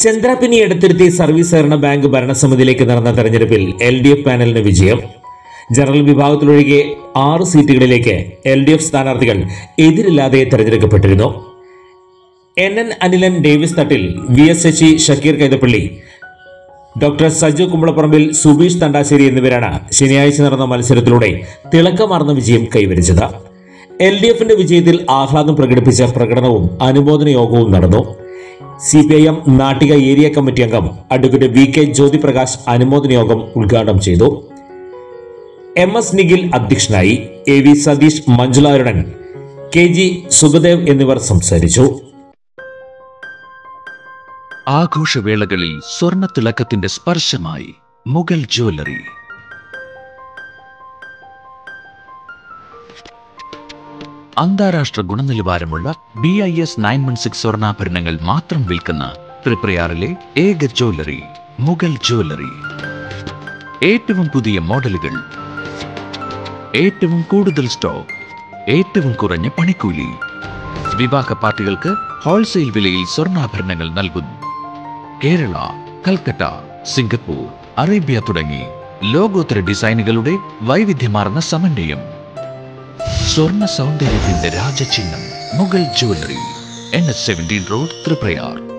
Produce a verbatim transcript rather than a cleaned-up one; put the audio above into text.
Chandrapinni എടുത്തിരുത്തി service സഹകരണ bank ഭരണസമിതിയിലേക്ക് നടന്ന തെരഞ്ഞെടുപ്പിൽ എൽ ഡി എഫ് പാനലിന് വിജയം. ജനറൽ വിഭാഗത്തിലൊഴികെ ആറ് സീറ്റുകളിലേക്ക് എൽ ഡി എഫ് സ്ഥാനാർത്ഥികൾ എതിരില്ലാതെ തെരഞ്ഞെടുക്കപ്പെട്ടിരുന്നു. N N Anilan Davis Thattil, V S Sasi, Shakeer Kaithappally, doctor Saju Kumbalaparambil, Subeesh Thandassery എന്നിവരാണ് ശനിയാഴ്ച നടന്ന മത്സരത്തിലൂടെ തിളക്കമാർന്ന വിജയം കൈവരിച്ചത്. എൽ ഡി എഫിന്റെ വിജയത്തിൽ ആഹ്ലാദം പ്രകടിപ്പിച്ച പ്രകടനവും അനുമോദന യോഗവും നടന്നു. C P I M Nattika area committee അംഗം അഡ്വക്കേറ്റ് വി കെ ജ്യോതിപ്രകാശ് അനുമോദന യോഗം ഉദ്ഘാടനം ചെയ്തു. എം എസ് നിഖിൽ അധ്യക്ഷനായി. A V Satheesh, Manjula Arunan, K G Sukhadev എന്നിവർ സംസാരിച്ചു. ആഘോഷവേളകളിൽ സ്വർണ്ണ തിളക്കത്തിന്റെ സ്പർശമായി മുഗൾ ജ്വല്ലറി. അന്താരാഷ്ട്ര ഗുണനിലവാരമുള്ള B I S nine one six സ്വർണ്ണാഭരണങ്ങൾ മാത്രം വിൽക്കുന്ന തൃപ്രയാറിലെ ഏക ജ്വല്ലറി മുഗൾ ജ്വല്ലറി. ഏറ്റവും പുതിയ മോഡലുകൾ, ഏറ്റവും കൂടുതൽ സ്റ്റോക്ക്, ഏറ്റവും കുറഞ്ഞ പണിക്കൂലി. വിവാഹ പാർട്ടികൾക്ക് ഹോൾസെയിൽ വിലയിൽ സ്വർണ്ണാഭരണങ്ങൾ നൽകുന്നു. കേരള, കൽക്കട്ട, സിംഗപ്പൂർ, അറേബ്യ തുടങ്ങി ലോകോത്തര ഡിസൈനുകളുടെ വൈവിധ്യമാർന്ന സമന്വയം. സ്വർണ്ണ സൗന്ദര്യത്തിന്റെ രാജചിഹ്നം Mughal jewellery, N H seventeen road, Triprayar.